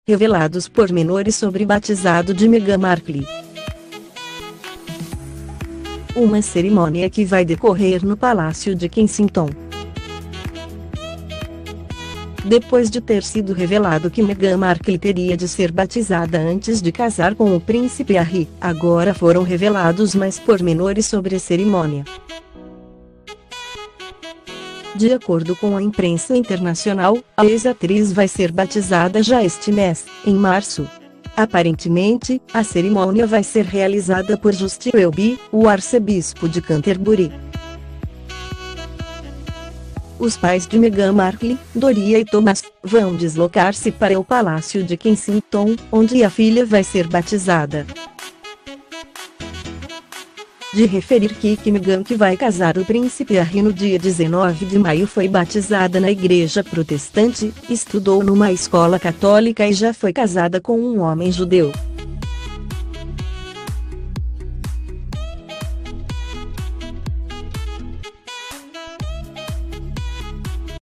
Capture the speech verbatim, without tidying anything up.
revelados pormenores sobre batizado de Meghan Markle. Uma cerimônia que vai decorrer no Palácio de Kensington. Depois de ter sido revelado que Meghan Markle teria de ser batizada antes de casar com o príncipe Harry, agora foram revelados mais pormenores sobre a cerimônia. De acordo com a imprensa internacional, a ex-atriz vai ser batizada já este mês, em março. Aparentemente, a cerimônia vai ser realizada por Justin Welby, o arcebispo de Canterbury. Os pais de Meghan Markle, Doria e Thomas, vão deslocar-se para o Palácio de Kensington, onde a filha vai ser batizada. De referir que Meghan, que vai casar o príncipe Harry no dia dezenove de maio, foi batizada na igreja protestante, estudou numa escola católica e já foi casada com um homem judeu.